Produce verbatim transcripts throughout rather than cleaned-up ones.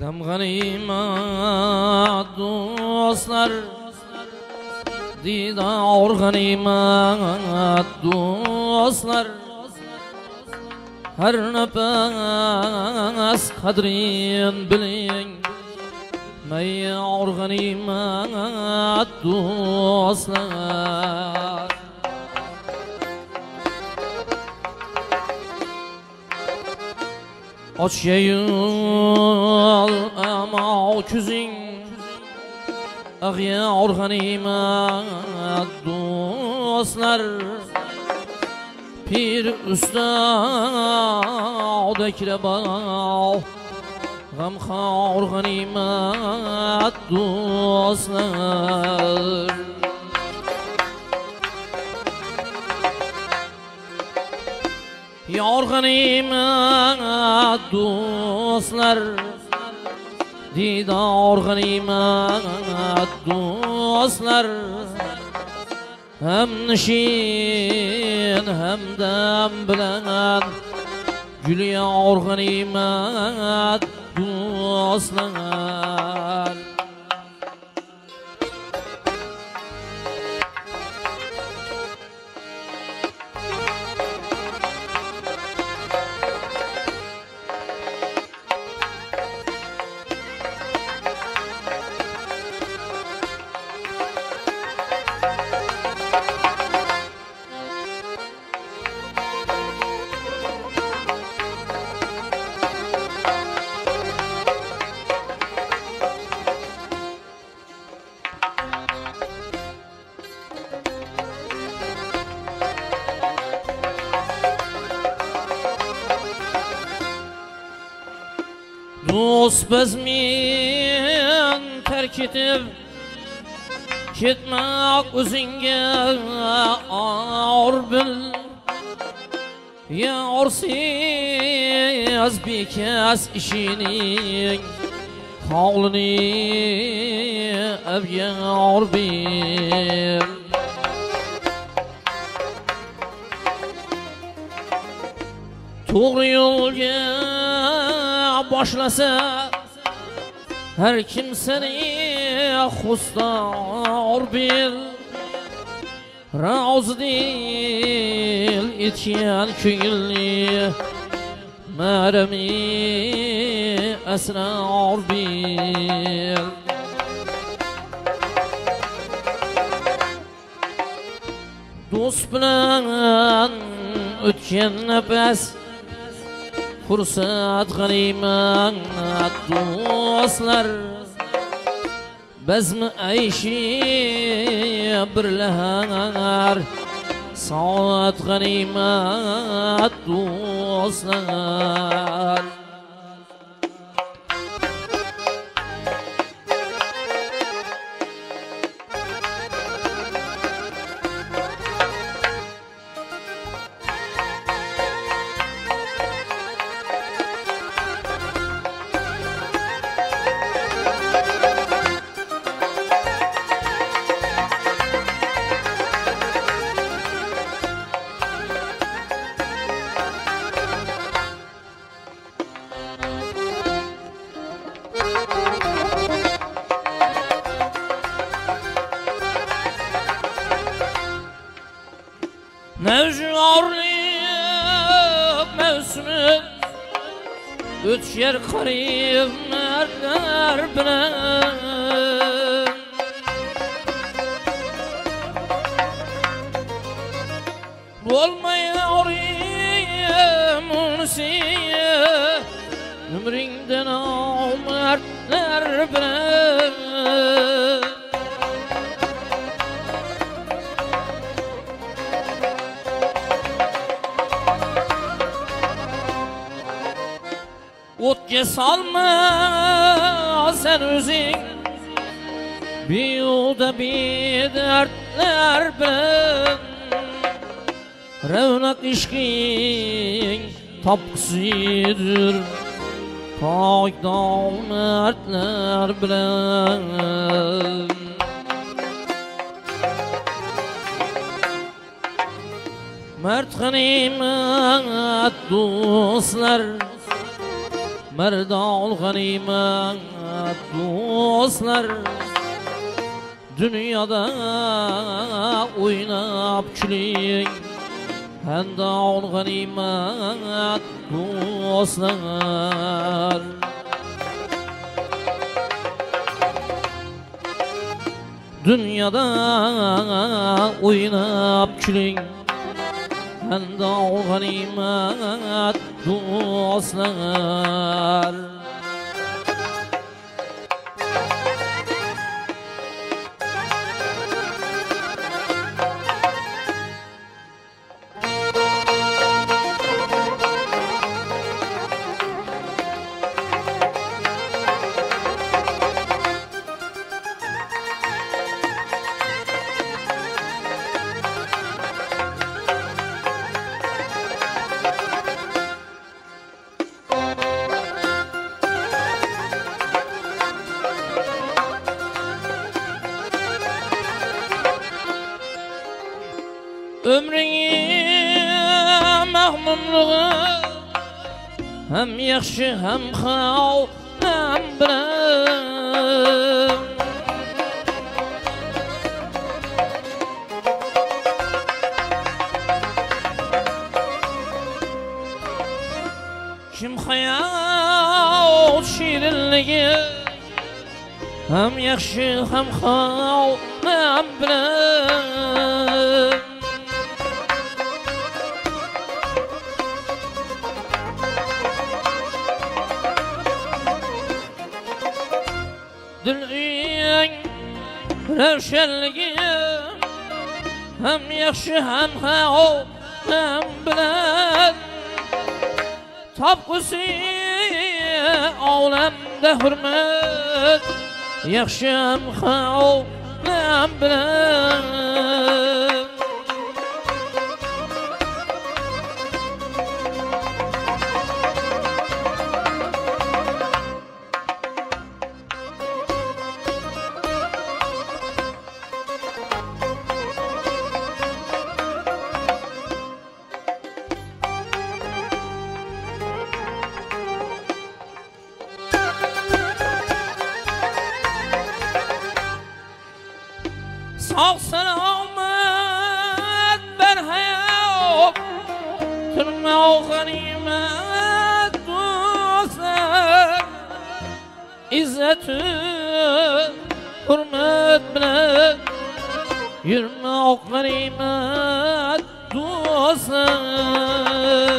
Gam g'animat do'stlar, didor g'animat do'stlar, har nafas qadrin biling, mayor g'animat do'stlar. Ochga yo'l ama kuzing, ag'yor g'animat do'stlar, pir ustad akrabao, g'amxor g'animat do'stlar. Yor g'animat do'stlar, didor g'animat do'stlar, ham nishin hamdam bilan gulyor g'animat do'stlar. Do'st biz men tark etib ketmoq o'zingga or bil, yorsiz bekas ishining holini abyor bil. To'g'ri yo'lga boshlasa har kim seni xustor bil, rozi dil etgan ko'ngilni marami asror bil. Do'st bilan o'tgan nafas fursat g'animat do'stlar, bizmi ayshi birlar soat g'animat do'stlar. Nevjorlik mevsimi o'tishar qarib mardlar bilan, bo'lmayorim unisi umringdan omardlar bilan. O'tga solma sen o'zing behuda bedardlar bilan, ravnaq ishqing topqisidir pok domardlar bilan. Mard g'animat do'stlar, merdol g'animat do'stlar dunyoda o'ynab kuling merdol g'animat do'stlar dünyada oynab kuling merdol g'animat do'stlar ömrüni mahmumluğu hem yaxşı hem xav hem bilen kim hayal şirinliği hem yaxşı hem xav hem bilen Dilin revşenliği hem yaxşı hem xav hem bilen tapqısı olamda hurmat yaxşı hem xav hem bilen Sağ selamet ben hayat Tırma o ganimet dostlar İzzeti hürmet bilen Yürüme o ganimet dostlar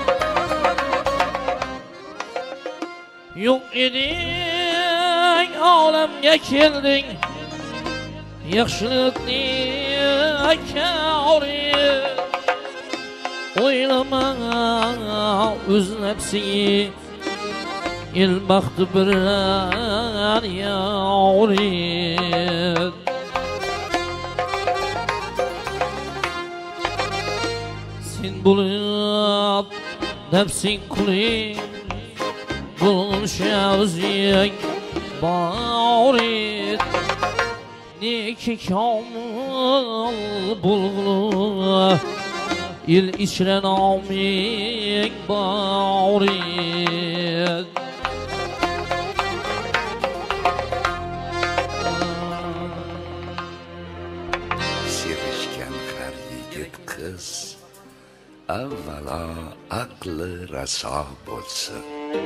Yok edin alemge keldin Yaxşılıkni kâri Oylama öz nefsini El baktı bilen yâri Sen bulup nefsin kuli Bulunuşa özyen bâri Neki kamil bulgulu il içren amin bağırır Sevişken her yigit kız Avvala aklı rasa bolsun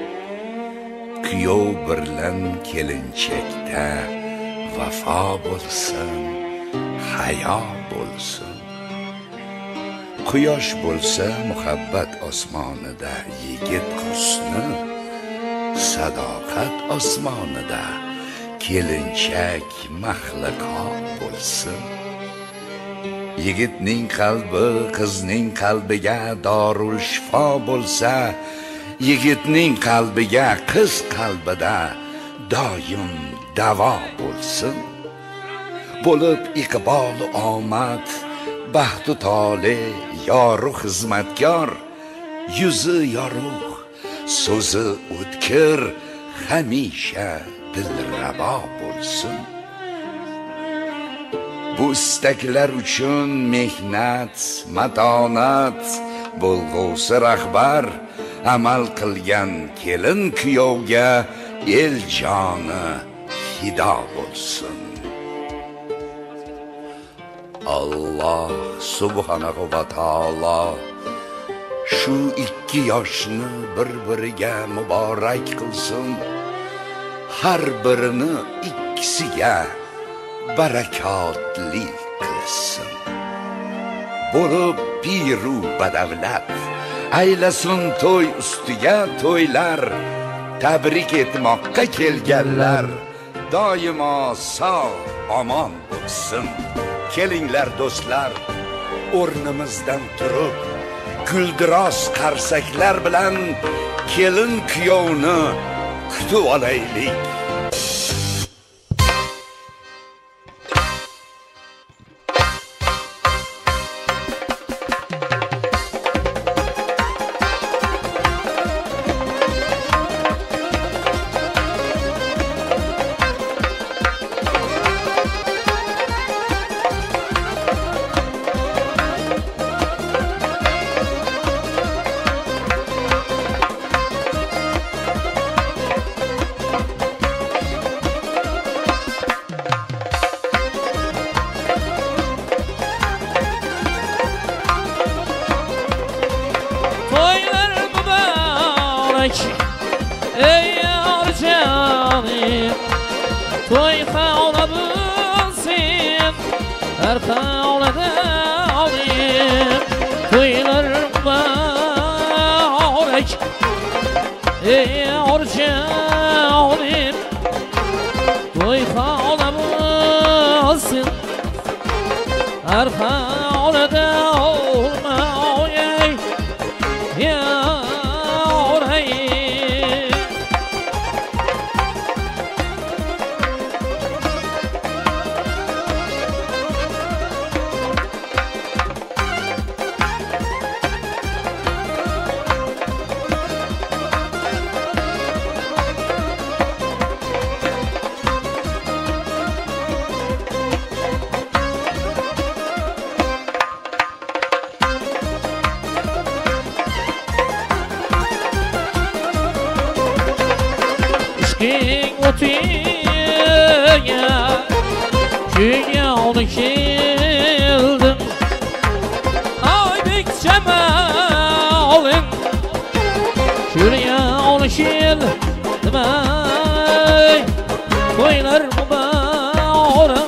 Kuyov birlen kelinchekda Vafa bo'lsin, hayo bo'lsin Quyosh bo'lsa muhabbat osmonida yigit husni Sadoqat osmonida kelinchak mahliqo bo'lsin Yigitning qalbi qizning qalbiga dorul shifo bo'lsa Yigitning qalbiga qiz qalbida doim davo bo'lsin bo'lib iqbol omad baxtu tole yoru xizmatkor yuzi yorug' so'zi o'tkir hamisha dilrabo bo'lsin bu istaklar uchun mehnat matonat bo'lg'usi rahbar amal qilgan kelin kuyovga el joni fido bo'lsin. Alloh subhanahu va taolo shu ikki yoshni bir-biriga muborak qilsin. Har birini ikkisiga barakotli qilsin. Bo'lib piru badavlat aylasin to'y ustiga to'ylar. Tabrik etmoqqa kelganlar doimo sog' omon bo'lsin. Kelinglar do'stlar, o'rnimizdan turib guldiroz qarsaklar bilan kelin kuyovni kutib olaylik. Ey yar canım, toy xavla bulsin, her xavlada olayım. Toylar mübarek, ey yar canım, toy xavla bulsin, her xavlada olmayay. Ya Otuya dünyada geldim, ay bek cemalin dünyada geldim, ay toylar mübarek.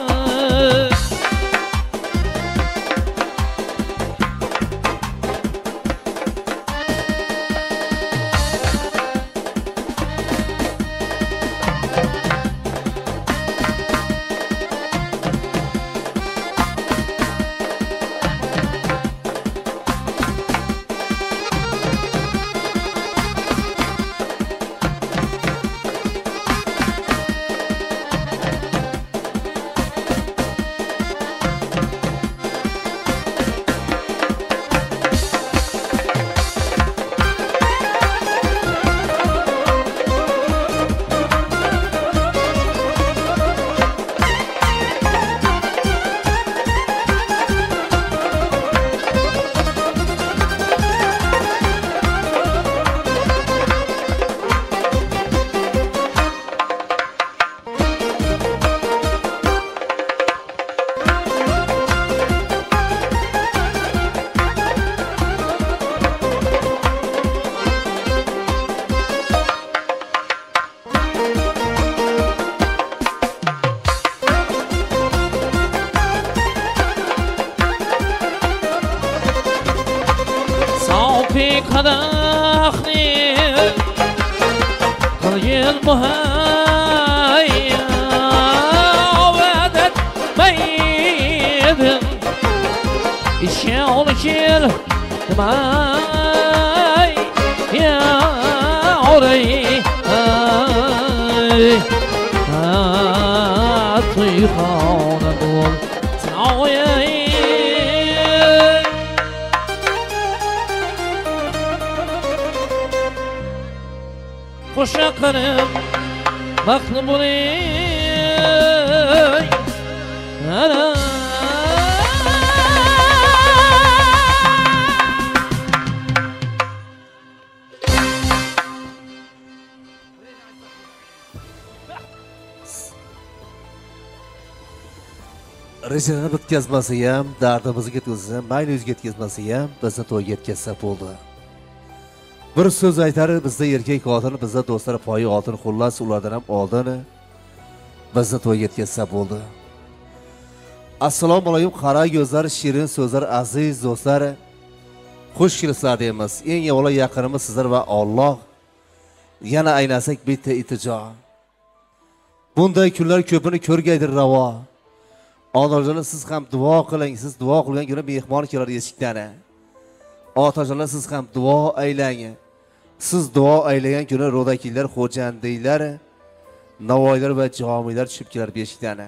في قداخني قليل مهايا وعدت بيد الشعور شيل معاي يا عري طيخان أقول تعوي خوش قرم مخلبوني أنا Rejani bitkazmasa ham, dardimizni yetkazsa ham, mayli o'ziga yetkazmasa ham, bizni to'yga yetkazsa bo'ldi. Bir so'z aytar, bizda erkak xotin, bizda do'stlar poyi oltin, xullas ulardan ham oldin bizni to'yga yetkazsa bo'ldi. Assalomu alaykum, qara ko'zlar, shirin so'zlar, aziz do'stlar. Xush kelibsizlar deymiz. Eng avvalo yaqinimiz sizlar va Alloh. Yana aynasak bitta iltijo. Bunday kunlar ko'pini ko'rgaydir ravo. Onajonim siz ham duo qiling, siz duo qilgan kuni mehmon kelar eshikdan. Otajonim siz ham duo aylang. Siz duo aylagan kuni ro'dakillar, xo'jandiylar, navoiylar va jomiylar tushib kelar eshikdan.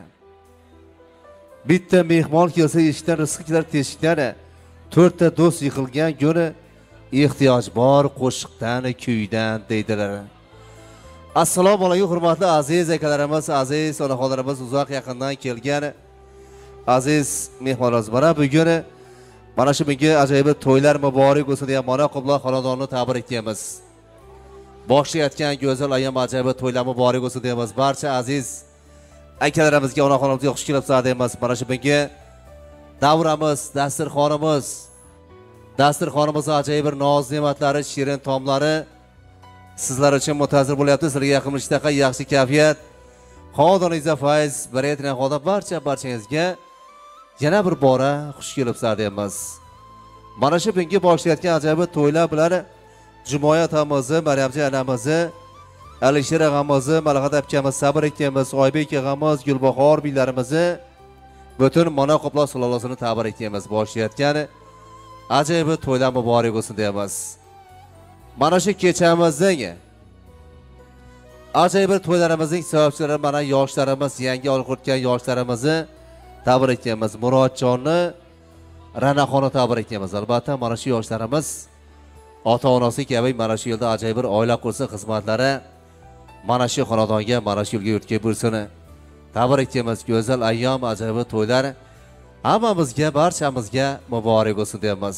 Bitta mehmon kelsa eshikdan rizq kelar teshikdan. To'rtta do'st yig'ilgan kuni ehtiyoj bor qo'shiqdan, kuydan deydilar. Assalomu alaykum hurmatli aziz akalarimiz, aziz onaxonlarimiz, uzoq yaqindan kelgan aziz mehmonlarimiz. Mana bugun mana shu bunga ajoyib to'ylar muborak bo'lsin degan mana Qibla xonadonini tabrik etamiz. Boshlayotgan go'zal ayam ajoyib to'ylar muborak bo'lsin deymiz. Barcha aziz akalarimizga, onaxonlarimizga xush kelibsizlar deymiz. Mana shu bunga davramiz, dasturxonimiz, dasturxonimiz ajoyib bir noz ne'matlari, shirin taomlari sizlar uchun muntazir bo'lyapti. Sizlarga yaqin ishtaqa, yaxshi kayfiyat, xonadoningizda fayz, barakatli xoda barcha barchangizga yana bir bora xush kelibsizlar deymiz. Mana shu bunga boshlayotgan ajoyib to'ylar bilan Jumoya otamizni, Maryamjon onamizni, Alisher og'amizni, Malahat akamiz, Sabr akamiz, Oybek og'amiz, Gulbahor biylarimizni, butun mana Qibla sulolosini tabrik etamiz. Boshlayotgan ajoyib to'ylar muborak bo'lsin deymiz. Mana shu kechamizning ajoyib to'ylarimizning sababchilari mana yoshlarimiz, yangi olib o'tgan yoshlarimizni tabrik etamiz. Murodjonni, Ranaxonni tabrik etamiz. Albatta mana shu yoshlarimiz ota-onasi kabi mana shu yerda ajoyib bir oila qursa, xizmatlari mana shu xonadonga, mana shu yo'lga yurtga bo'lsin. Tabrik etamiz. Go'zal ayyom, ajoyib to'ylar hammamizga, barchamizga muborak bo'lsin deymiz.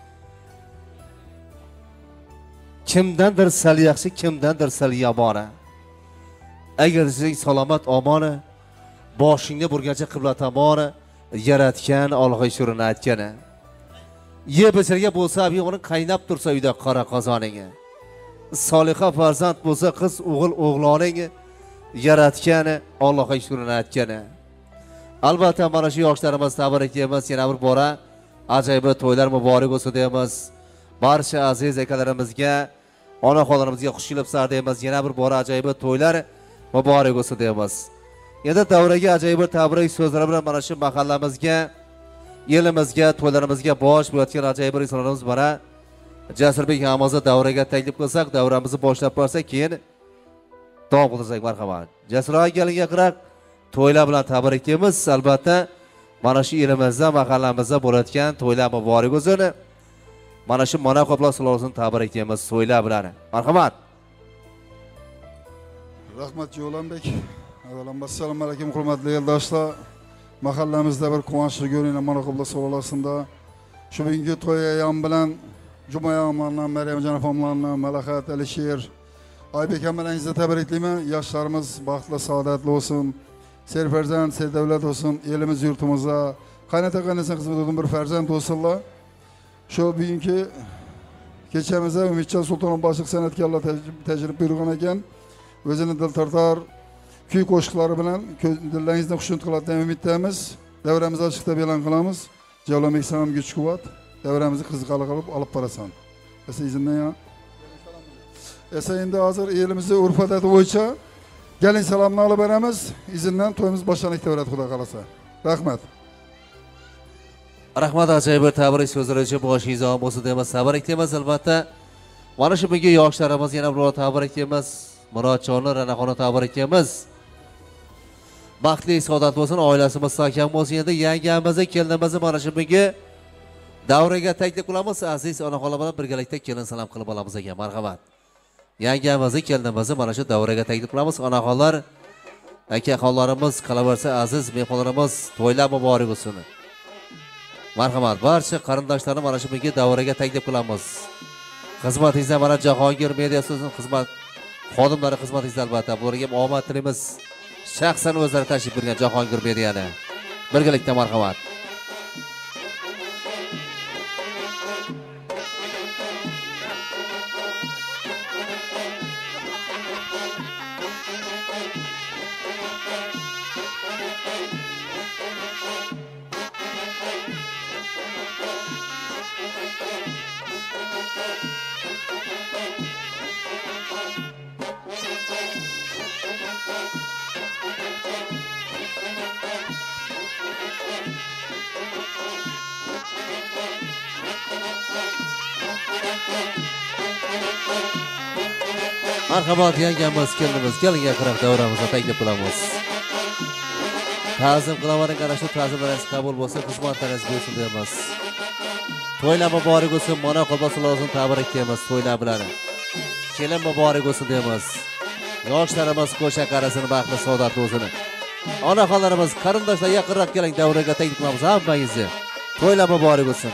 Kimdandir sal yaxshi, kimdandir sal yomon. Agar siz salomat omon, boshingni burgancha qibla tomon yaratgan Alloh shurini aytgan. Ye bechirga bo'lsa, abi uni qaynab tursa uyda qora qozoning. Soliha farzand bo'lsa, qiz, o'g'il, o'g'loning yaratgan Alloh shurini aytgan. Albatta mana shu yoshlarimiz tabrik etamiz. Yana bir bora ajoyib to'ylar muborak bo'lsin deymiz. Barcha aziz akalarimizga, onaxonlarimizga xush kelibsizlar deymiz. Yana bir bora ajoyib to'ylar muborak bo'lsin deymiz. Endi davraga ajoyib tabrik so'zlari bilan mana shu mahallamizga, elimizga, to'ylarimizga bosh bo'layotgan ajoyib insonlarimiz bora Jasurbek Hamozov davraga taklif qilsak, davramizni boshlab borsak, keyin davom qilsak marhamat. Jasur akaga qiraq to'ylar bilan tabrik etamiz. Albatta mana shu elimizda, mahallamizda bo'layotgan to'ylar muborak bo'lsin. Mana shu mana Qibla sulolosini tabrik etamiz to'ylar bilan. Marhamat. Rahmat Jo'lanbek. Avvalambor assalomu alaykum hurmatli eldoshlar. Mahallamizda bir quvonchli ko'ringlar mana Qibla sulolosida. Shu bugungi to'y ayam bilan Jumoya omondan, Maryamjon opamlardan, Malahat, Alisher, Oybek hamalaringizni tabriklayman. Yoshlarimiz baxtli, saodatli bo'lsin. Serfarzand, serdavlat bo'lsin. Elimiz, yurtimizda qaynota qaynasini xizmatida bir farzand bo'lsinlar. Shu bugungi kechamizda Umidjon Sultonov boshliq san'atkorlar tajrib buyurgan ekan. O'zini dil tortar kuy qo'shiqlari bilan dillaringizni xushnud qiladigan umiddamiz. Davramizni ochiqda e'lon qilamiz. Javlamek sanam güç kuvvet. Davramizni qiziqarli qilib olib borasan. Esa izindan ya. Esa endi hozir elimizda urf odati bo'yicha gelin salomni olib beramiz. Izindan to'yimiz boshlanib ketaveradi, xudo qalasa. Rahmat. Rahmat ajoyib tabrik so'zlari uchun boshingiz omon bo'lsin deymiz. Sabr etamiz albatta. Mana shu bugungi yoshlarimiz yana bir tabrik etamiz. Murodjonni, Ranaxonni tabrik etamiz. Baxtli, saodat bo'lsin, oilasi mustahkam bo'lsin. Endi yangamizni, kelinimizni mana shu bugungi davraga taklif qilamiz. Aziz onaxonlar bilan birgalikda kelin salom qilib olamiz ekan. Marhamat. Yangamizni, kelinimizni mana shu davraga taklif qilamiz. Onaxonlar, aka-xonlarimiz, qolaversa aziz mehmonlarimiz to'ylar muborak bo'lsin. Marhamat, barcha qarindoshlarni mana shu bugungi davraga taklif qilamiz. Xizmatingizda mana Jahongir media so'zining xizmat xodimlari xizmatingizda albatta. Bularga omad tilaymiz. Shaxsan o'zlari tashrif buyurgan Jahongir mediani. Birgalikda marhamat. Marhamat yangamiz, kelinimiz, keling yaqinroq davramizga taklif qilamiz. Ta'zim qilavering, ana shu ta'zimlaringiz qabul bo'lsa, xizmatlaringiz bo'lsin deymiz. To'ylar muborak bo'lsin, mana qilbasalarni tabrik deymiz to'ylar bilan. Kelin muborak bo'lsin deymiz. Yoshlarimiz qo'shaq arasini baxtli saodatli o'zini. Onaxonlarimiz, qarindoshlar yaqinroq keling davraga taklif qilamiz hammangizni. To'ylar muborak bo'lsin.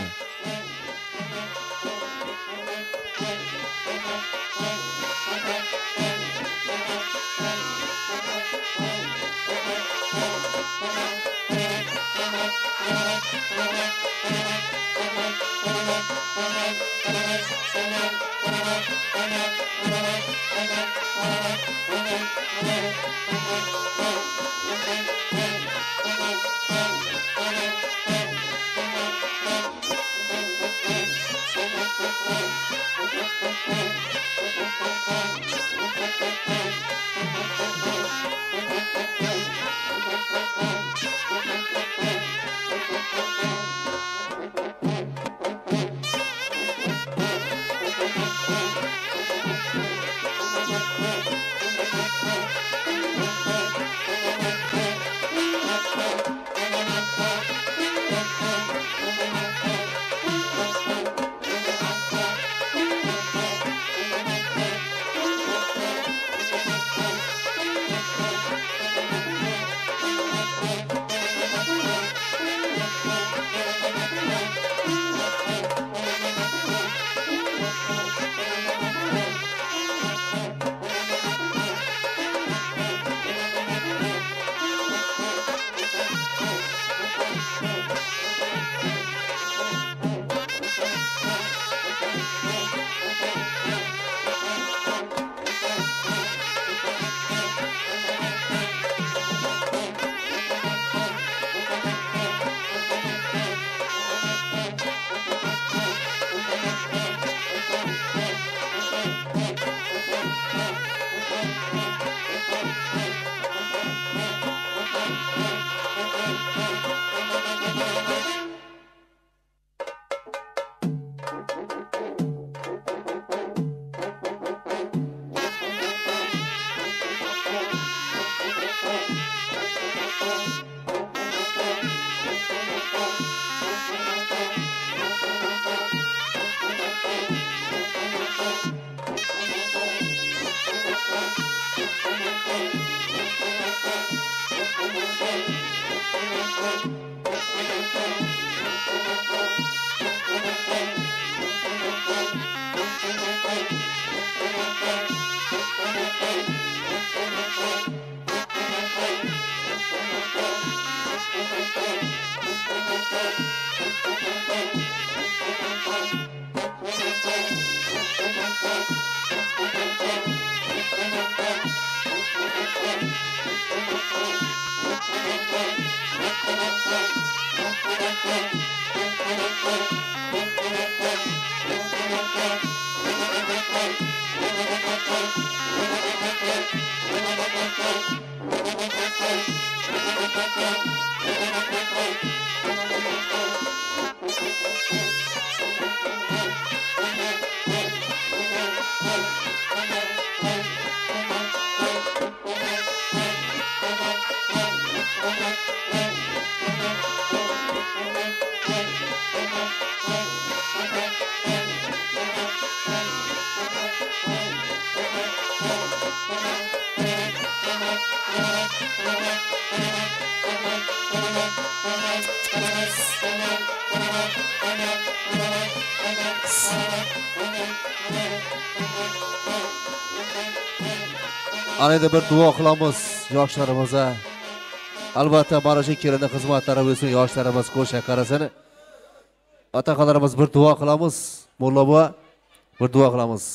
Ana da bir duo qilamiz yoshlarimize. Albatta mana shu kelinning xizmatlari bo'lsin, yoshlarimiz qo'sha qarasini. Otaqalarimiz bir duo qilamiz. Molla bova bir duo qilamiz.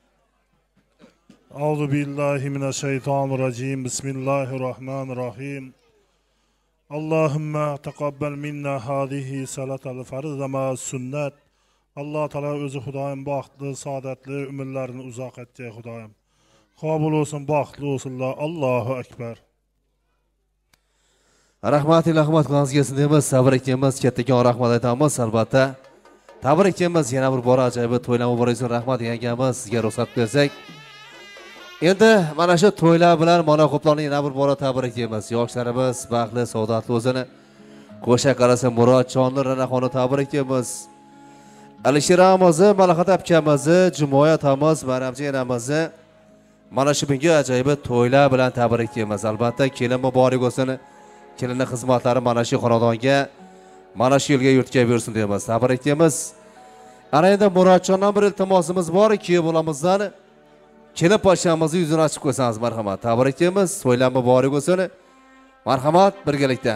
Auzu billahi mineşşeytanirracim. Bismillahirrahmanirrahim. Allahümme taqabbal minna hadihi salatal farz ma sünnet. Allah Teala özü Xudoyim baxtlı, saadetli ömürlerini uzak etcek Xudoyim. Qabul olsun, baxtlı olsunlar. Allahu ekber. Rahmat rahmat qilgansiz kelsin deymiz, sabr etganmiz, kattakon rahmat aytamiz. Albatta tabrik etganmiz, yana bir bora ajoyib to'ylar muborak bo'lsin. Rahmat yangamiz, sizga ruxsat bersak. Endi mana shu to'ylar bilan mana qo'plarni yana bir bora tabrik etamiz. Yoshlarimiz baxtli, saodatli o'zini qo'sha qarasa Murodjonni Ranaxonni tabrik etamiz. Alisher Amazi, Malahat akamizni, Jumoyat Amiz, Maramji enamizni mana shu bunga ajoyib to'ylar bilan tabrik etamiz. Albatta kelin muborak bo'lsin. Kelinning xizmatlari mana shu xonadonga, mana shu yo'lga yurtga bersin deymiz. Tabrik etamiz. Ana endi Murodjondan bir iltimosimiz bor, kuyov bo'lamizdan kelin poshamizni yuzini ochib qo'ysangiz marhamat. Tabrik etamiz. To'ylar muborak bo'lsin. Marhamat, birgalikda.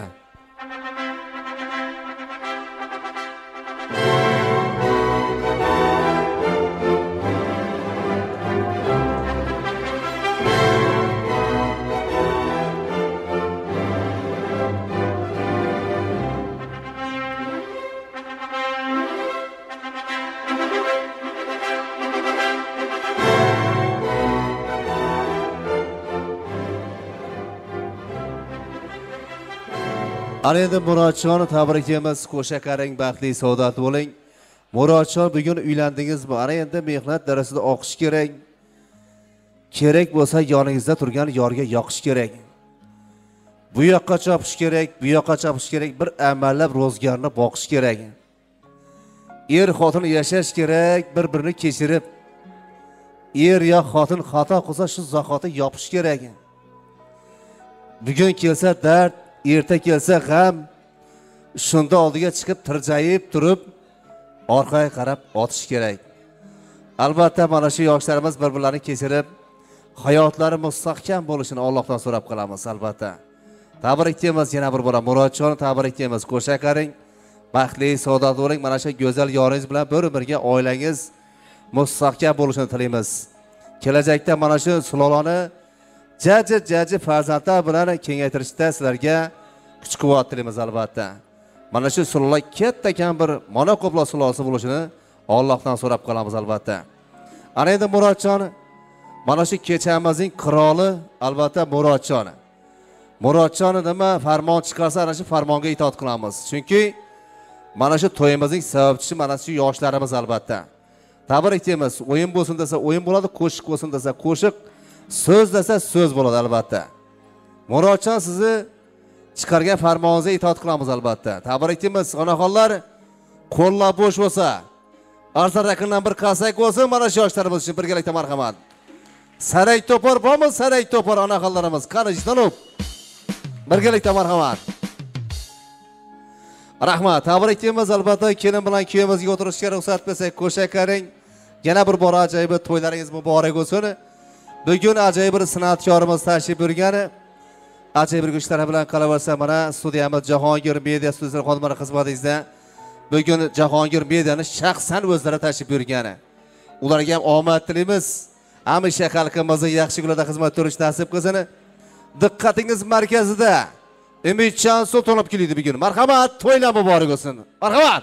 Ana endi Murodjonni tabrik etamiz. Qo'sha qaring, baxtli, saodatli bo'ling. Murodjon, bugun uylandingizmi? Ana endi mehnat darasida o'qish kerak. Kerak bo'lsa yoningizda turgan yorga yoqish kerak. Bu yoqqa chopish kerak, bu yoqqa chopish kerak, bir amallab ro'zgarni boqish kerak. Er xotin yashash kerak, bir-birini kechirib. Er yo xotin xato qilsa shu zahoti yopish kerak. Bugun kelsa dard, erta kelsa g'am, shunda oldiga chiqib tirjayib turib orqaga qarab otish kerak. Albatta mana shu yoshlarimiz bir-birlarini kechirib hayotlari mustahkam bo'lishini Allohdan so'rab qolamiz albatta. Tabrik etamiz yana bir bora Murodjonni tabrik etamiz. Qo'sha qaring, baxtli, saodatli bo'ling. Mana shu go'zal yoringiz bilan bir birga oilangiz mustahkam bo'lishini tilaymiz. Kelajakda mana shu sulolani jaji jaji farzandlar bilan kengaytirishda sizlarga kuch-quvvat tilaymiz albatta. Mana shu sulola kattakan bir mana qo'plar sulolasi bo'lishini Allohdan so'rab qolamiz albatta. Ana endi Murodjon, mana shu kechamizning qiroli albatta Murodjon. Murodjon nima farmon chiqarsa, ana shu farmonga itoat qilamiz. Chunki mana shu to'yimizning sababchisi mana shu yoshlarimiz albatta. Tabrik etamiz. O'yin bo'lsin desa o'yin bo'ladi, qo'shiq bo'lsin desa qo'shiq, so'z desa so'z bo'ladi albatta. Murodjon, sizni chiqargan farmoningizga itoat qilamiz albatta. Tabrik etamiz. Onaxonlar, qo'llar bo'sh bo'lsa, arsa raqamdan bir qasak bo'lsin mana shu yoshlarimiz uchun birgalikda marhamat. Saray to'por bormi? Saray to'por onaxonlarimiz, qani jistonib. Birgalikda marhamat. Rahmat. Tabrik etamiz albatta. Kelin bilan kuyovimizga o'tirishga ruxsat bersak, qo'sha qaring. Yana bir bor ajoyib to'ylaringiz muborak bo'lsin. Bugun ajoyib bir san'atkorimiz tashrif buyurgan. Ajoyib bir kuchlar bilan qolaversa, mana studiyamiz Jahongir Media studiyasi xodimlari xizmatingizda bugun Jahongir Mediani shaxsan o'zlari tashrif buyurgan. Ularga ham omad tilaymiz. Hamisha xalqimizning yaxshi kunlarda xizmat ko'rish nasib qilsin. Diqqatingiz markazida Umidjon Sultonov keldi bugun. Marhamat, to'ylar muborak bo'lsin. Marhamat.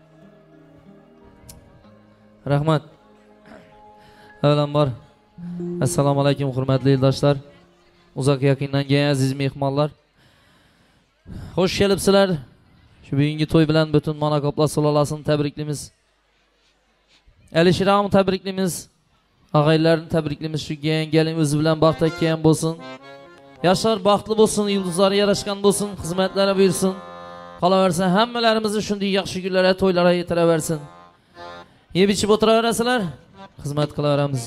Rahmat. Avvalambor assalomu alaykum hurmatli do'stlar. Uzoq yaqindan kelgan aziz mehmonlar. Xush kelibsizlar. Shu bugungi to'y bilan butun Monaqoplar sulolasini tabriklaymiz. Alisher Amni tabriklaymiz. Og'aylarni tabriklaymiz. Shu gelin o'zi bilan baxtda kelgan bo'lsin. Yoshlar baxtli bo'lsin, yulduzlari yarashgan bo'lsin, xizmatlari buyursin. Qolaversa hammalarimizni shunday yaxshi kunlarga, to'ylarga yetiraversin. Yeb ichib o'tiraverasizlar, xizmat qilaveramiz.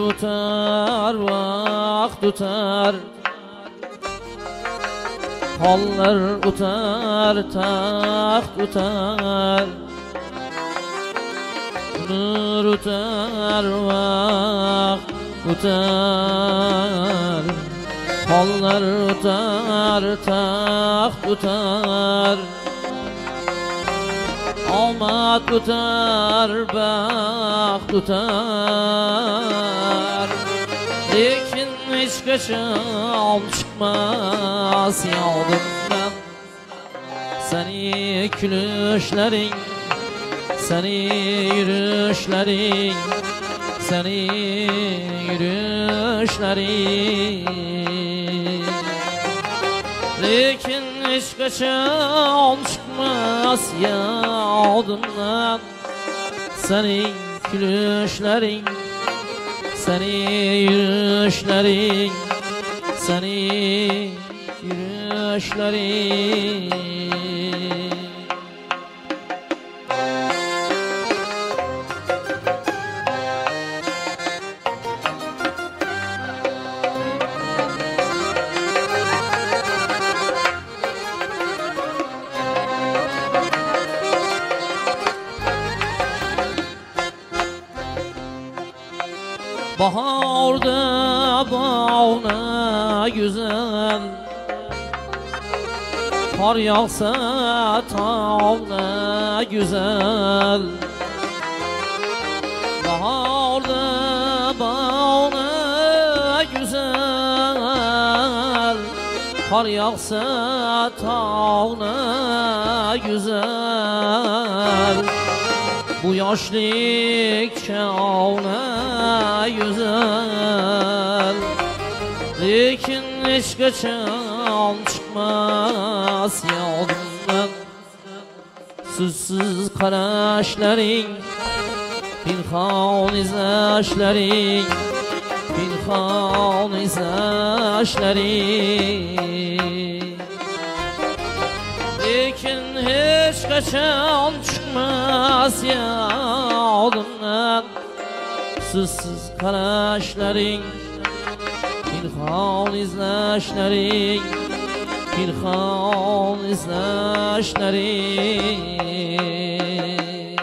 o'tar, vaqt o'tar, hollar o'tar, taxt o'tar, nur o'tar, vaqt o'tar, hollar o'tar, taxt o'tar, omad o'tar, baxt o'tar, lekin hech qachon chiqmas yodimdan seni kulishlaring, seni yurishlaring, seni yurishlaring, lekin hech qachon chiqmas yodimdan sening kulishlaring, seni yurishlaring, seni yurishlaring. Baharda bağına güzel, kar yağsa tağına güzel. Baharda bağına güzel, kar yağsa tağına güzel. Bu yaşlık çağına güzel, lekin hiç qachon çıkmaz yodimdan sizsiz qarashlaring, pinhon izlashlaring, pinhon izlashlaring, lekin hech qachon chiqmas yodimdan sizsiz qarashlaring, pinhon izlashlaring, pinhon izlashlaring.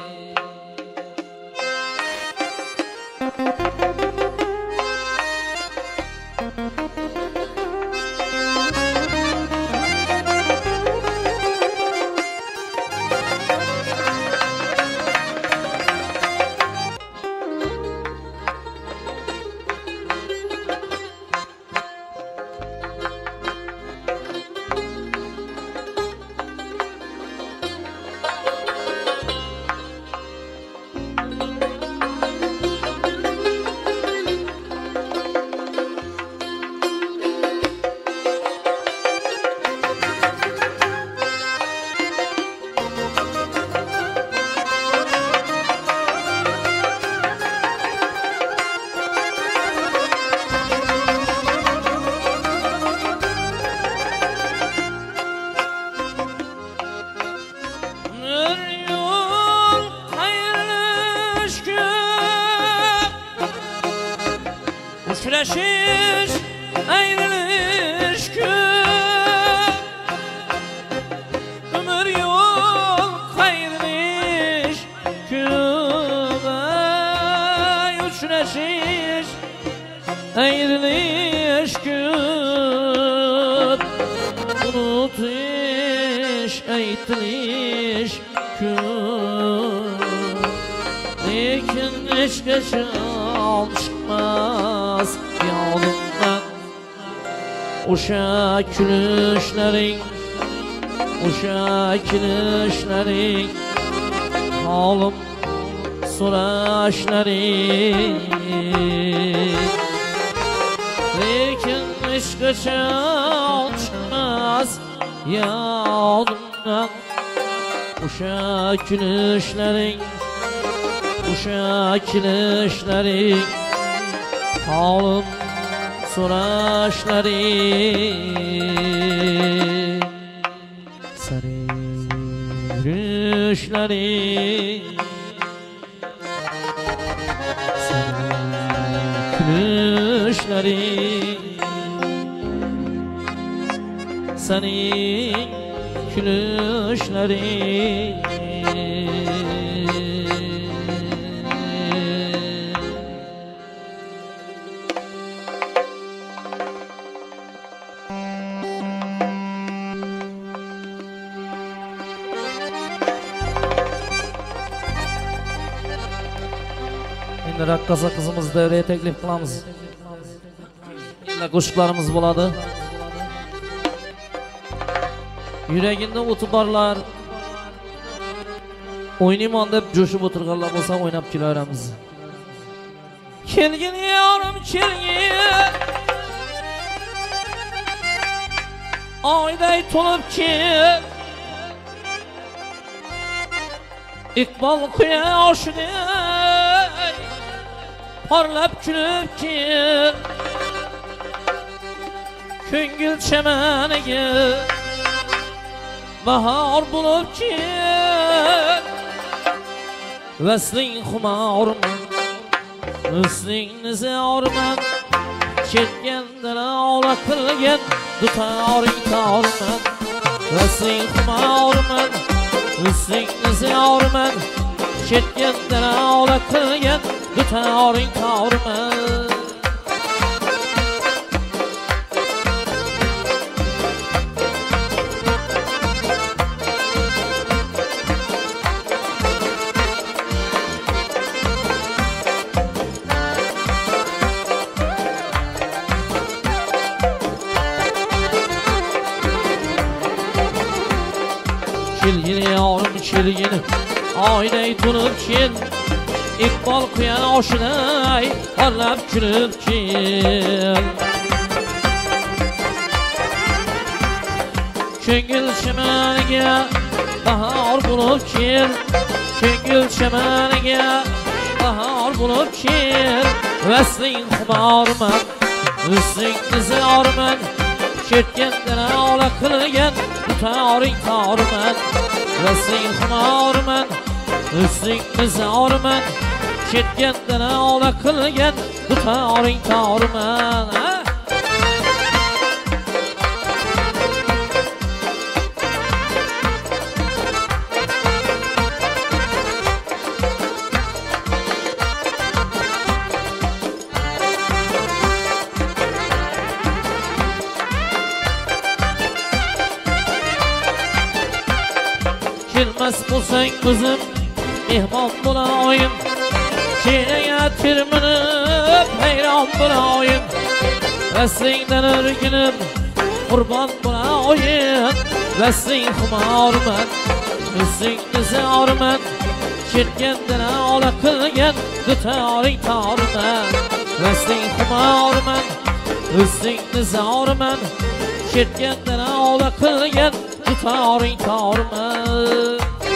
Uçlaşış, ayrılış gün, ömür yol ayrılış gün. Uçlaşış, ayrılış gün, unutiş, aytılış gün, lekin hech qachon chiqmas yodimdan o'sha kulishlaring, o'sha kulishlaring, holim so'rashlaring, lekin hech qachon chiqmas yodimdan o'sha kulishlaring, o'sha kulishlaring, holim so'rashlaring, seni yurishlaring, seni gülüşleri senin gülüşleri Endi raqqasa kızımız devreye teklif qilamiz. Endi qo'shiqlarimiz bo'ladi. Yuragingda o'ti borlar, o'ynayman deb jo'shib o'tirganlar bo'lsa o'ynab kelaveramiz. Kelgin yorim kelgin, oyday to'lib kel, iqbol quyoshidek parlab kulib kel, ko'ngil chamaniga bahor bo'lib kel. Vasling xumorman, vasling nizorman, ketgandan ola qilgan dutoring torman. Vasling xumorman, vasling nizorman, ketgandan ola qilgan dutoring torman. Kelgin yorim kelgin, oyday to'lib kel, iqbol quyoshidek parlab kulib kel. Ko'ngil chamaniga bahor bo'lib kel, ko'ngil chamaniga bahor bo'lib kel. Vasling xumorman, vasling nizorman, ketgandan ola qilgan dutoring torman. Vasling xumorman, vasling nizorman, ketgandan ola qilgan dutoring torman. Kelmas bo'lsang o'zim mehmon bo'layim, kenaga terminib hayron bo'layim. Vaslingdan o'rginib qurbon bo'layim. Vasling xumorman, vasling nizorman, ketgandan ola qilgan dutoring torman. Vasling xumorman, vasling nizorman, ketgandan ola qilgan dutoring torman.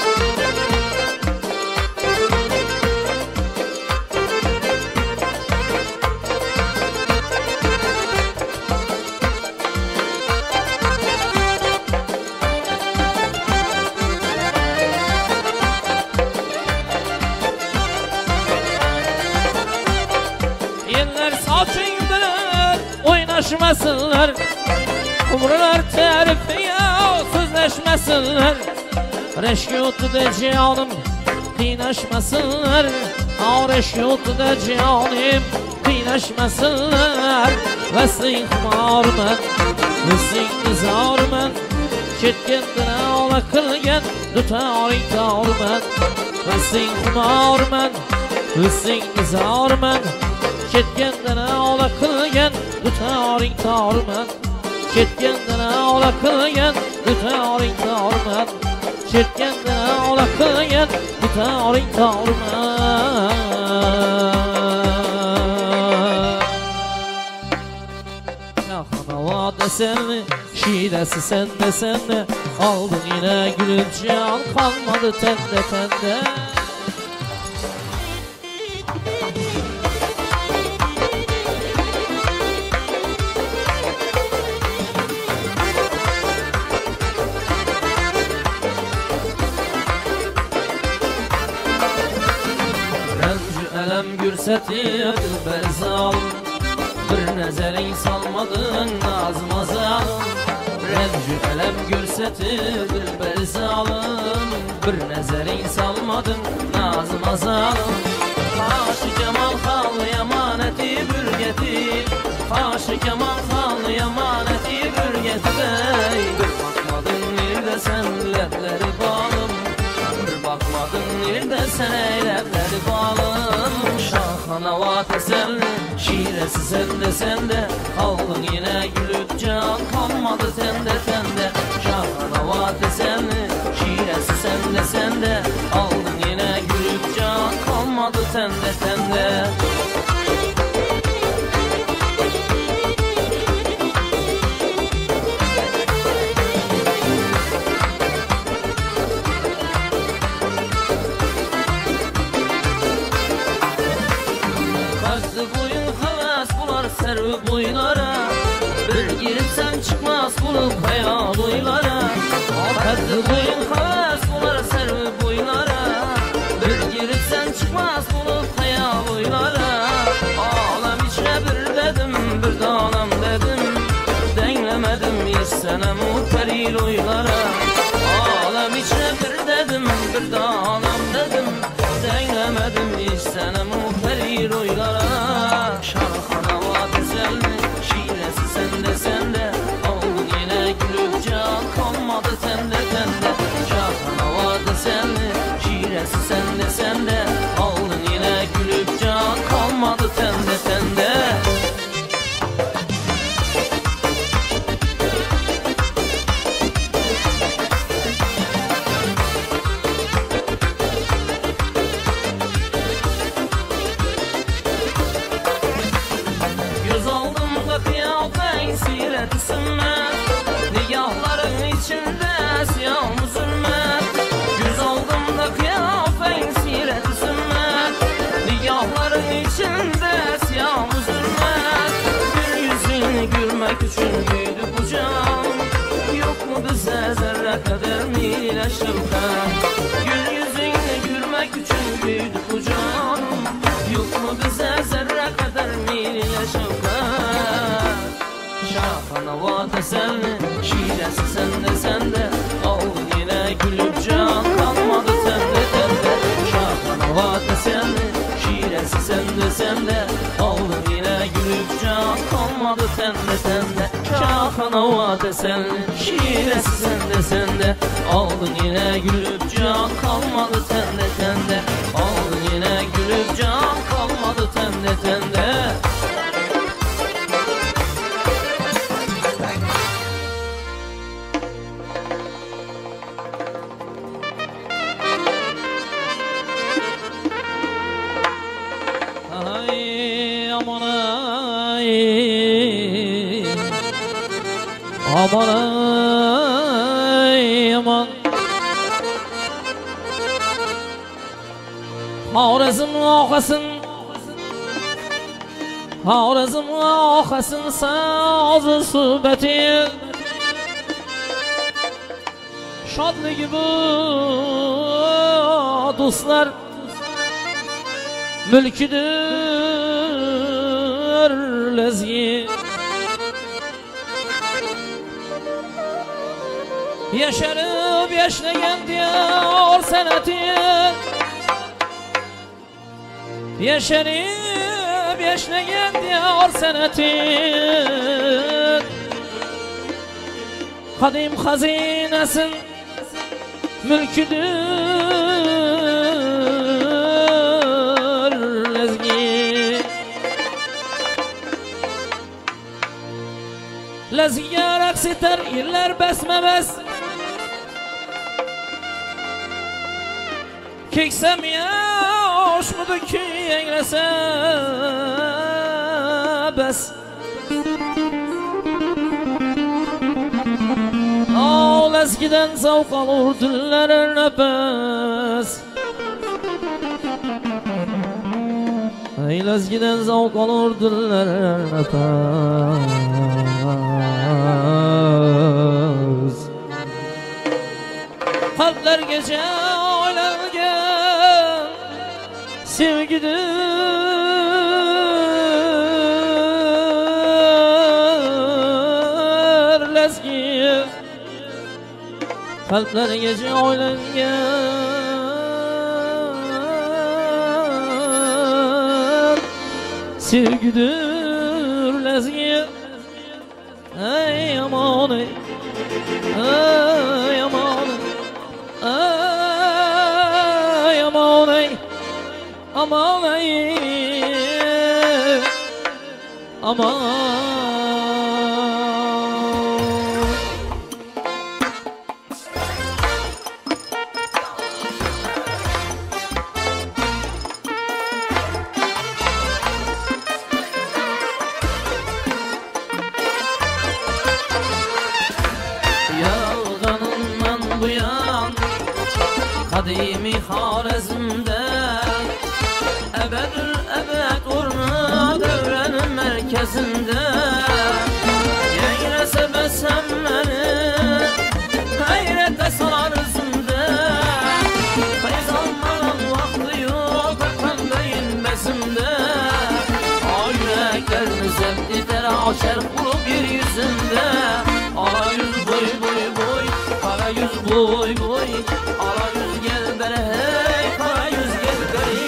Eller soching bilan o'ynashmasinlar, umrlar tarifiga so'zlashmasinlar. Rashk o'tida jonim qiynashmasinlar, rashk o'tida jonim qiynashmasinlar. Vasling xumorman, vasling nizorman, ketgandan ola qilgan dutoring torman. Vasling xumorman, vasling nizorman, ketgandan ola qilgan dutoring torman. Ketgandan ola qilgan dutoring torman. Ketgandan ola qilgan dutoring torman. Yaxnava desenni, şiiresi sen desenni, aldın yine gülüp can kalmadı tende tende. Elem gürsetip dilber zalim, Bir nezerin salmadın nazıma zalım Remcü elem görsetip dilber zalım Bir nezerin salmadın nazıma zalım Haşı Kemal Xanlı yamaneti bir getir Haşı Kemal Xanlı yamaneti bir getir Bir bakmadın nerede sen lepleri balım Bir bakmadın nerede sen eylepleri balım Şahana va teselli şiresi sende sende Aldın yine gülüp can kalmadı tende tende Şahana va teselli şiresi sende sende Aldın yine gülüp can kalmadı tende tende Servi boylara Bir giripsen çıkmaz bulup hayal boylara Kadri boyun havas bular servi boylara Bir giripsen çıkmaz bulup hayal boylara Alem içine bir dedim bir danam dedim Denlemedim hiç sene muhteril oylara Alem içine bir dedim bir danam dedim Denlemedim hiç sene muhteril oylara Şarkana va teselli şiiresi sende sende Aldın yine gülüp can kalmadı tende tende Şarkana va teselli şiiresi sende sende Aldın yine gülüp can kalmadı tende tende Nigahların içinde siyah zulmet Yüz oldum da kıyafeyn siret sümmet Nigahların içinde siyah zulmet Bir yüzünü gülmek için büyüdü bu can Yok mu bize zerre kadar mile şefkat Gül yüzünü gülmek için büyüdü bu can Yok mu bize zerre kadar mile şefkat Şahana va teselli şiiresi sende sende Aldın yine gülüp can kalmadı tende tende Şahana va teselli şiiresi sende sende Aldın yine gülüp can kalmadı tende tende Şahana va teselli şiiresi sende sende Aldın yine gülüp can kalmadı tende tende Aldın yine gülüp can kalmadı tende tende Aman ay aman Havrezm ağasın Havrezm ağasın sazı sübeti Şadlığı bu dostlar Mülküdür lezgi Yaşarıp yaşlayan diyor seneti Yaşarıp yaşlayan diyor seneti Kadim hazinesin mülküdür lezgi Lezgiye raks eder iller besme bes Keksem yaş mıdır ki eylese bes Ağ lezgiden zavk alır diller nefes Ey lezgiden zavk alır diller nefes Kalpler gece oynarken sevgidir kalpleriga joylangan sevgidir lezgi. Ey aman ey, ey aman ey, ey aman ey, aman ey, aman. Yalganından bu yan kadimi Xorazm'da ebedül ebed urma devrenin merkezinde yeğrese besem beni gayrete salar üzümde feyz almadan vakti yok pembeyin bezimde o yüreklerini zept eder açar kuru bir yüzünde ala yüz boy boy boy kara yüz boy boy ala yüz gel bere hey kara yüz gel bere.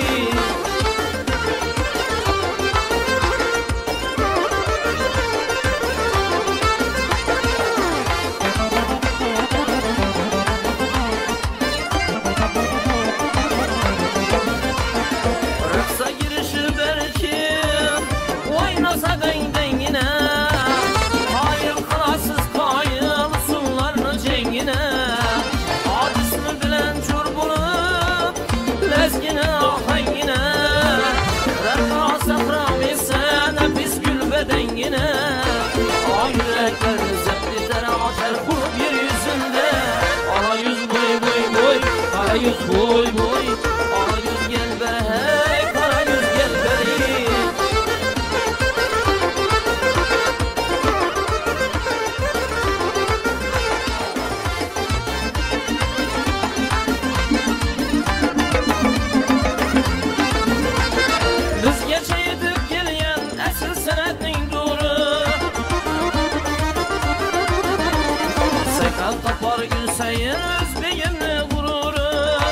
Rıksa girişi belki oynasa den dengine hayır kalasız kayıl sunlarını cengine adısını bilen çurbulup lezgine ahengine refah safram isen hepis gül bedengine ay yüreklerini zepti tere açar kurup yeryüzünde ala yüz boy boy boy kara yüz boy boy ala yüz gel bere hey kara yüz gel bere. Biz geçe yetip gelyen esil senetning duru sakal tapar gül sayın özbegimni gururu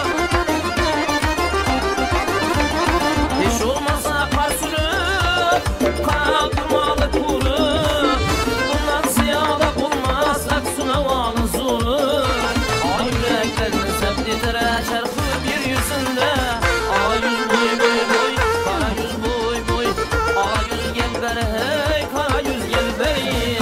hiç olmasa karşılık kaldırmalı kuru bundan ziyade bulmaz aksuna vanı zoru ay yüreklerini zept eder çarpı bir yüzünde ala yüz boy boy boy kara yüz boy boy ala yüz gel bere hey kara yüz gel bere.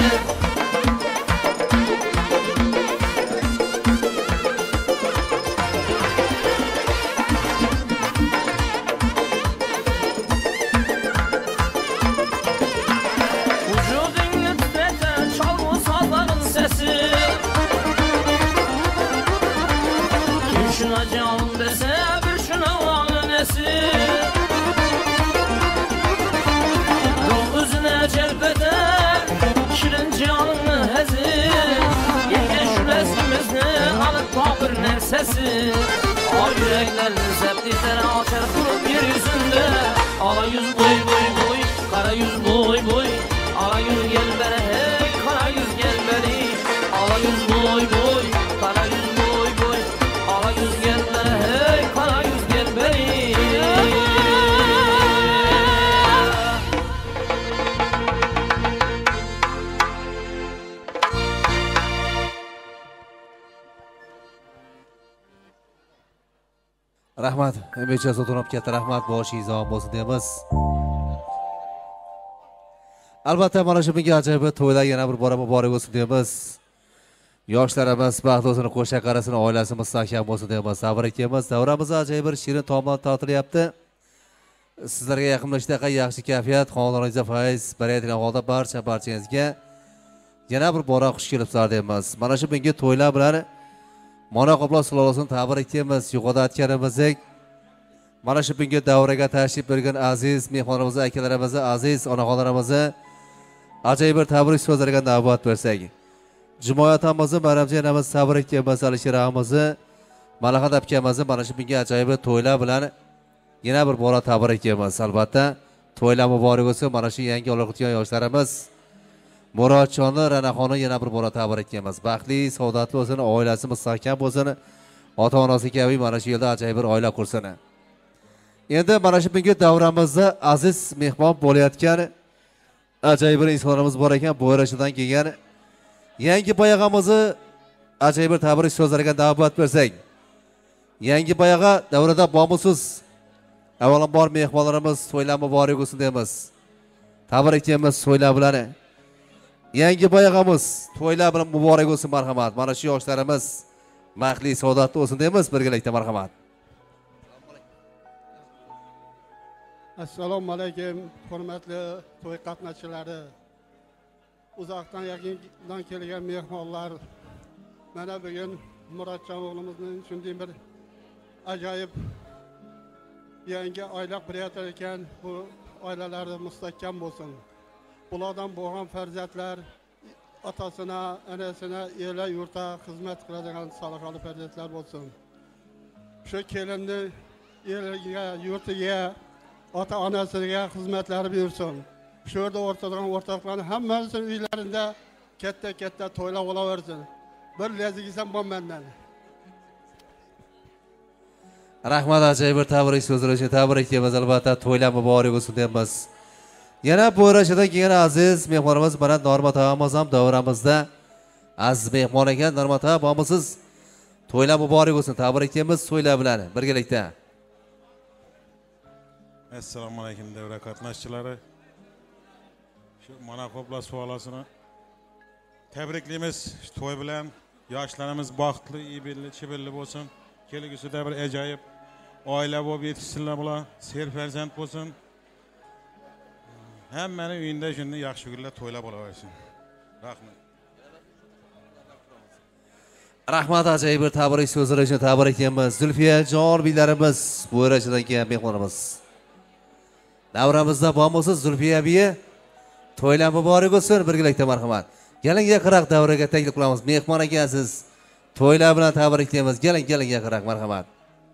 Vücudunu titreten çalgı sazların sesi kim şuna canım dese bir şuna vanı nesi ruh üzüne celbeder şirin canını hezin yenge şu neslimizini alıp babır nefsesi ay yüreklerini zept eder açar kurup yeryüzünde ala yüz boy boy boy kara yüz boy boy ala yüz gel bere hey kara yüz gel bere ala yüz boy boy kara yüz boy boy ala yüz gel bere hey kara yüz gel bere. Rahmat, emecha so'tinib katta rahmat boshingiz omon bo'lsin deymiz. Albatta mana shu bunga ajoyib to'ylar yana bir bora muborak bo'lsin deymiz. Yoshlarimiz baxt o'zini qo'sha qarasini oilasi mustahkam bo'lsin deymiz. Sabr etamiz. Davramizda ajoyib bir shirin taomlar tortilyapti. Sizlarga yaqinlashishda yaxshi kayfiyat, xonadoningizda fayz, barayotgan holda barcha barchangizga yana bir bora xush kelibsizlar deymiz. Mana shu bunga to'ylar bilan Mana Qoblo sulolasining tabrik etamiz. Yuqorida aytganimizdek, mana shu bunga davraga tashrif buyurgan aziz mehmonlarimiz, akalarimiz, aziz onaxonlarimiz ajoyib bir tabrik so'zlariga navbat bersak. Jimoyatimizni baramjanamiz sabr etamiz, Alisher og'amizni, Malahat akamizni mana shu bunga ajoyib to'ylar bilan yana bir bora tabrik etamiz. Albatta, to'ylar muborak bo'lsin. Mana shu yangi olib o'tgan yoshlarimiz Murodjonni, Ranaxonni yana bir bora tabrik etamiz. Baxtli, saodatli bo'lsin, oilasi mustahkam bo'lsin. Ota-onasi kabi mana shu yerda ajoyib bir oila qursin. Endi mana shu bugungi davramizda aziz mehmon bo'layotgan ajoyib bir insonlarimiz bor ekan. Bo'yrashidan kelgan yangi bayog'imizni ajoyib bir tabrik so'zlariga da'vat bersak. Yangi bayog'a davrada bomusiz avvalambor mehmonlarimiz to'ylar muborak bo'lsin deymiz. Tabrik etamiz to'ylar bilan. Yangi bayog'imiz to'ylar bilan muborak bo'lsin, marhamat. Mana shu yoshlarimiz baxtli, saodatli bo'lsin deymiz birgalikda, marhamat. Assalomu alaykum, hurmatli to'y qatnashchilari, uzoqdan yaqindan kelgan mehmonlar. Mana bugun Murodjon o'g'limizning shunday bir ajoyib yangi oila qurayotgan ekan. Bu oilalari mustahkam bo'lsin. Bulardan bo'lgan farzandlar otasina, onasina, ela yurtda xizmat qiladigan salihali farzandlar bo'lsin. Shu kelinni eliga, yurtiga, ota-onasiga xizmatlari buyursin. Shu yerda o'rtagan o'rtoqlarning hammasining uylarida katta-katta to'ylar bo'laversin. Bir lezigisan bo'lmandan. Rahmat, ajoyib bir tabrik so'zlar uchun tabrik etamiz. Albatta to'ylar muborak bo'lsin deymiz. Yana bo'yrashidan kelgan aziz mehmonimiz mana Normat og'amiz ham davramizda aziz mehmon ekan. Normat og'a, bo'lmisiz to'ylar muborak bo'lsin. Tabrik etamiz to'ylar bilan birgalikda. Assalomu alaykum davra qatnashchilari. Shu mana qo'pla suvolasini tabriklaymiz to'y bilan. Yoshlarimiz baxtli, ibilli, chibilli bo'lsin. Kelgusida bir ajoyib oila bo'lib yetishsinlar bular. Ser farzand bo'lsin. Hammaning uyida shunday yaxshi kunlar to'ylab bo'laversin. Rahmat. Rahmat, ajoyib bir tabrik so'zlar uchun tabrik etamiz. Zulfiya jon biylarimiz, bo'yrashidan kelgan mehmonimiz. Davramizda bo'lmasiz Zulfiya biya to'ylar muborak bo'lsin, birgalikda marhamat. Keling yaqinroq davraga taklif qilamiz. Mehmon ekansiz. To'ylar bilan tabrik etamiz. Keling, keling yaqinroq, marhamat.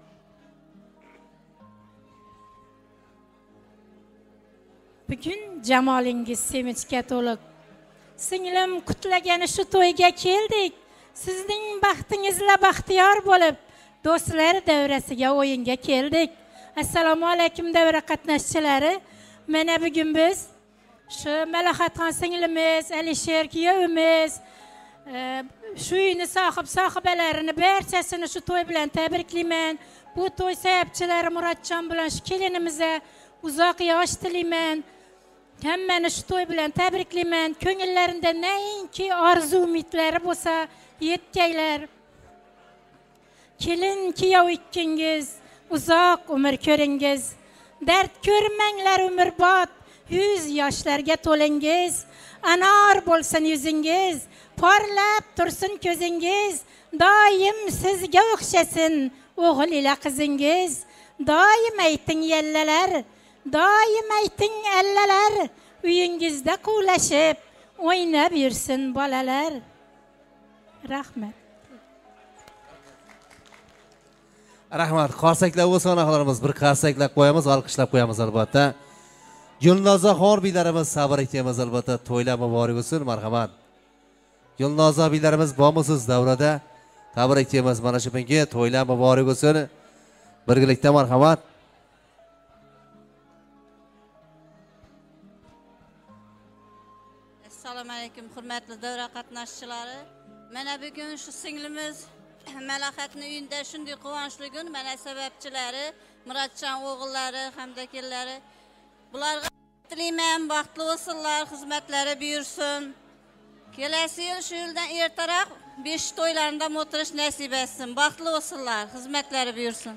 Bugun jamolingiz sevinchga to'liq. Singlim kutlagani shu to'yga keldik. Sizning baxtingizla baxtiyor bo'lib, do'stlar davrasiga o'yinga keldik. Assalomu alaykum davra qatnashchilari. Mana bugun biz shu Malaxatxon singlimiz, Alisher kuyovimiz, shu uyni sohib sohibalarini barchasini shu to'y bilan tabriklayman. Bu to'y sababchilari Murodjon bilan shu kelinimizga uzoq yosh tilayman. Hammani shu to'y bilan tabriklayman. Ko'ngillarida nayinki orzu umidlari bo'lsa, yetkaylar. Kelin kuyov ikkingiz uzoq umr ko'ringiz. Dard ko'rmanglar umrbod. Yuz yoshlarga to'lingiz. Anor bo'lsin yuzingiz. Porlab tursin ko'zingiz. Doim sizga o'xshasin o'g'il ila qizingiz. Doim ayting yallalar. Doim ayting allalar. Uyingizda quvlashib o'ynab yursin bolalar. Rahmat. Rahmat. Qarsaklab bo'lsin onaxonlarimiz, bir qarsaklab qo'yamiz, olqishlab qo'yamiz albatta. Gulnoza xor biylarimiz sabr etamiz albatta. To'ylar muborak bo'lsin, marhamat. Gulnoza biylarimiz bormisiz davrada? Tabrik etamiz mana shu bunga to'ylar muborak bo'lsin. Birgalikda marhamat. Assalomu alaykum hurmatli davra qatnashchilari. Mana bugun shu singlimiz Malaxatning uyida shunday quvonchli kun, mana sababchilari Murodjon o'g'illari hamda kelinlari. Bularga tilayman, baxtli bo'lsinlar, xizmatlari buyursin. Kelasi yil shu yildan ertaroq besh to'ylarida o'tirish nasib etsin. Baxtli bo'lsinlar, xizmatlari buyursin.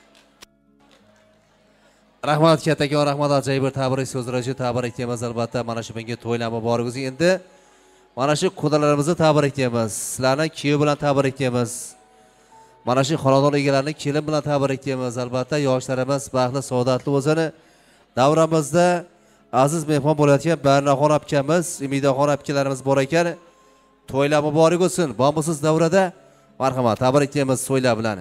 Rahmat kattakon, rahmat, ajoyib bir tabrik so'zlar uchun tabrik etamiz albatta. Mana shu bunga to'ylar muborak bo'lsin. Endi mana shu qudalarimizni tabrik etamiz. Sizlarni kuyov bilan tabrik etamiz. Mana shu xonadon egalarini kelin bilan tabrik etamiz. Albatta yoshlarimiz baxtli, saodatli bo'lsin. Davramizda aziz mehmon bo'layotgan Barnaxon akamiz, Umidaxon akalarimiz bor ekan. To'ylar muborak bo'lsin. Bormisiz davrada? Marhamat, tabrik etamiz to'ylar bilan.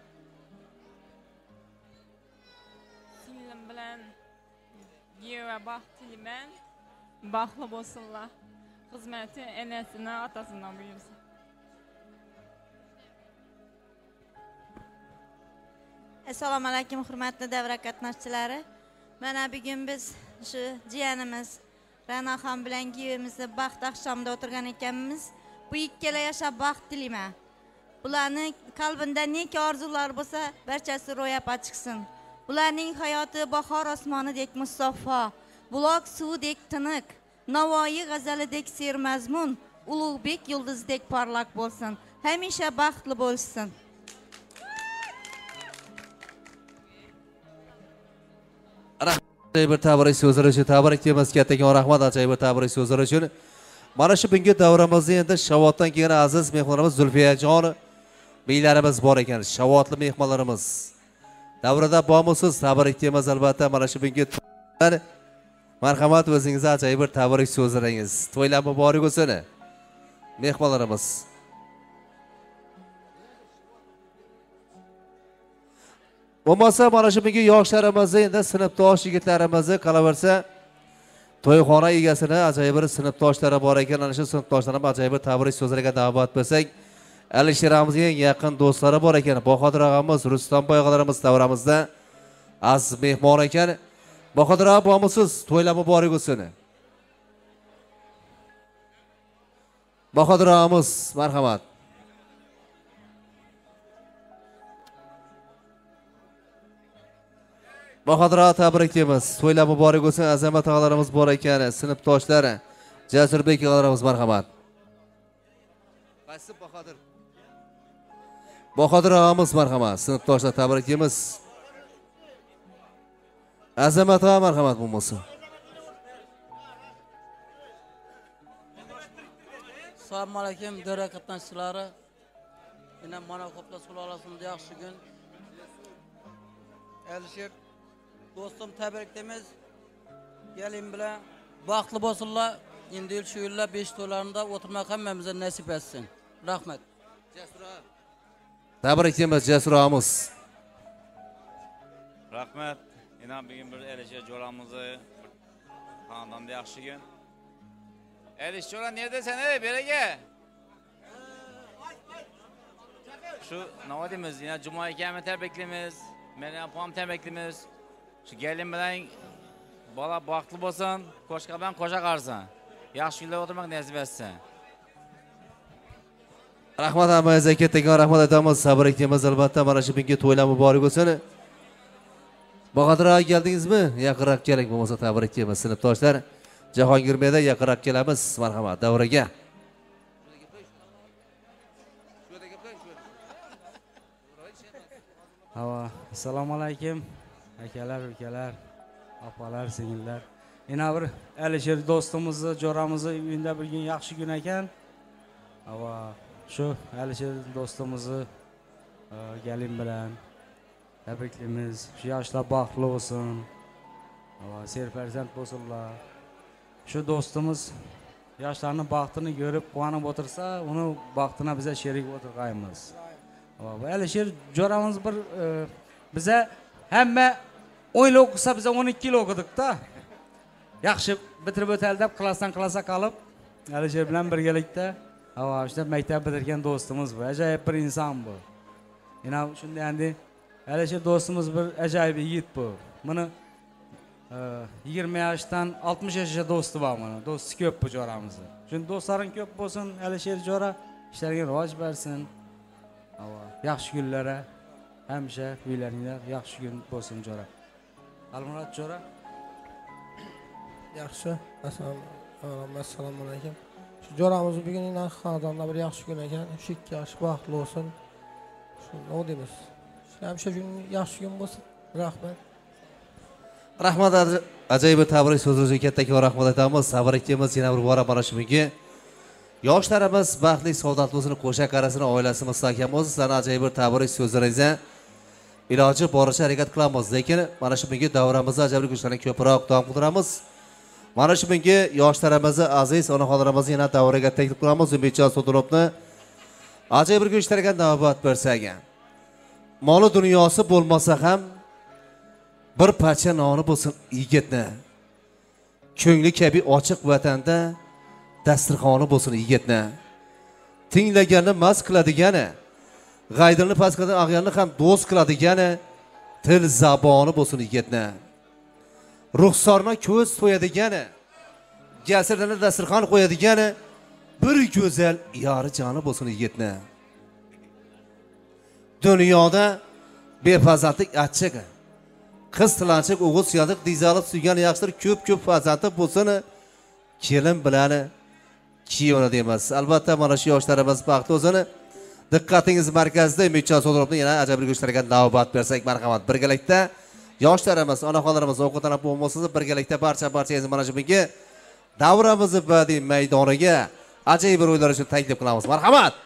Singlim bilan yeva baxt tilayman. Baxtli bo'lsinlar. xizmati enasidan, otasidan buyursin. Assalomu alaykum hurmatli davra qatnashchilari. Mana bugun biz shu jiyanimiz Ra'noxon bilan givimizni baxt oqshomida o'tirgan ekanmiz. Bu ikkala yashab baxt tilayman. Bularning qalbida neki orzular bo'lsa, barchasi ro'yobga chiqsin. Bularning hayoti bahor osmonidek musaffo, buloq suvdek tiniq, Navoiy g'azalidek sermazmun, Ulug'bek yulduzdek parlaq bo'lsin. Hamisha baxtli bo'lsin. Ajoyib bir tabrik so'zlar uchun tabrik deymiz, kattakon rahmat ajoyib bir tabrik so'zlar uchun. Mana shu bunga davramizda endi Shavotdan keyin aziz mehmonlarimiz Zulfiyajon beylarimiz bor ekan, Shavotli mehmonlarimiz. Davrada bormisiz? Tabrik deymiz albatta. Mana shu bunga marhamat, o'zingizga ajoyib bir tabrik so'zlaringiz. To'ylar muborak bo'lsin mehmonlarimiz. Bo'lmasa mana shu bunga yoshlarimizni, endi sinfdosh yigitlarimizni qolaversa, to'yxona egasini ajoyib bir sinfdoshlari bor ekan. Ana shu sinfdoshlarim ajoyib bir tabrik so'zlariga da'vat bersak, Alisheramizga eng yaqin do'stlari bor ekan. Bahodir og'amiz, Rustamboy og'alarimiz davramizda aziz mehmon ekan. Bahodir og'a bormisiz? To'ylar muborak bo'lsin. Bahodir og'amiz, marhamat. Bahodir og'a tabriklaymiz. To'ylar muborak bo'lsin. Azamat og'alarimiz bor ekan, sinfdoshlari. Jasurbek og'alarimiz marhamat. Qaysi Bahodir? Bahodir og'amiz marhamat. Sinfdoshlar tabriklaymiz. Azamat og'a marhamat bo'lmasa. Assalomu alaykum davra qatnashchilari. Yana mana Qopla sulolasinda yaxshi kun. Alisher do'stim tabriklaymiz. Gelin bilan baxtli bo'lsinlar. Endi shu yillar besh to'ylarida o'tirmak hammamizga nasib etsin. Rahmat. Jasur og'a. Tabriklaymiz Jasur og'amiz. Rahmat. Yana bugun bir Alisher jo'ramizni xonadonda yaxshi kun. Alisher jo'ra nerdasan ey beraga? Shu nima deymiz? Yana Juma akamni tabriklaymiz. Meni ham pom tabriklaymiz. Shu gelin bilan bola baxtli bo'lsin, qo'shqa bilan qo'sha qarsin. Yaxshi kunlar o'tirmak nasib etsin. Rahmat hammaga kattakon rahmat aytamiz. Sabr etamiz albatta. Mana shu bunga to'ylar muborak bo'lsin. Bahodir aka keldingizmi? Yaqinroq keling, bo'lmasa tabrik etamiz sinfdoshlar. Jahongir Beyda yaqinroq kelamiz. Marhamat davraga. Hava. Assalomu alaykum. Akalar, ukalar, opalar, singillar. Yana bir Alisher do'stimizni, jo'ramizni uyida bir kun yaxshi kun ekan. Hava. Shu Alisher do'stimizni gelin bilan tabriklaymiz. Shu yoshlar baxtli bo'lsin. Va serfarzand bo'lsinlar. Shu do'stimiz yoshlarning baxtini ko'rib, quvonib o'tirsa, uni baxtina biza sherik o'tirgaymiz. Va Alisher jo'ramiz bir biza hamma o'n yil o'qisa biza o'n ikki yil o'qidik-da. Yaxshi bitirib o'tadi deb klassdan klassa qolib, Alisher bilan birgalikda havo ishda maktab bitirgan do'stimiz bu. Ajoyib bir inson bu. Yana shunday endi Alisher do'stimiz bir ajoyib yigit bu. Buni yigirma yoshdan oltmish yoshgacha do'sti bor mana. Do'sti ko'p bu jo'ramizni. Shunday do'stlaring ko'p bo'lsin, Alisher jo'ra ishlariga rivoj bersin. Havo yaxshi kunlara hamisha uylaringda yaxshi kun bo'lsin jo'ra. Almurod jo'ra. Yaxshi. Assalomu alaykum. Shu jo'ramiz bugun xonadonda bir yaxshi kun ekan. Shu ikki yosh baxtli bo'lsin. Shu nima deymiz? Hamisha kun yaxshi kun bo'lsin. Rahmat. Rahmat ajoyib tabrik so'zlariga kattakon rahmat aytamiz. Sabr etamiz yana bir bora mana shu bunga yoshlarimiz baxtli saodat bo'lsin, qo'sha qarasini oilasi mustahkam bo'lsin. Sana ajoyib bir tabrik so'zlaringizga iloji boricha harakat qilamiz. Lekin mana shu bunga davramizda ajoyib kuchlarni ko'proq davom ettiramiz. Mana shu bunga yoshlarimizni aziz onaxonlarimizni yana davraga taklif qilamiz. Umidjon Sotunovni ajoyib bir kuchlarga navbat bersak, moli dunyosi bo'lmasa ham bir parcha noni bo'lsin yigitni ko'ngli kabi ochiq vatanda dasturxoni bo'lsin yigitni. Tinglaganni mas qiladigani, g'aydilni pastqadan ag'yarni ham do'st qiladigani til zaboni bo'lsin yigitni. Ruxsorni ko'z to'yadigani, jasirlarni dasturxon qo'yadigani bir go'zal yori joni bo'lsin yigitni. Dunyoda befarzandlik achchiq. Qiz tilanchiq, o'g'il suyadiq, dizalik suygan yaxshidir, ko'p-ko'p farzandli bo'lsin, kelin bilan kiyona deymiz. Albatta mana shu yoshlarimiz baxti o'zini diqqatingiz markazida Umidjon So'drovning yana ajab bir go'shlarga navbat bersak marhamat. Birgalikda yoshlarimiz, onaxonlarimiz ovqatlanib bo'lmasiz, birgalikda barcha barchangiz mana shu bunga davramizni badiiy maydoniga ajoyib bir o'yinlar uchun taklif qilamiz. Marhamat.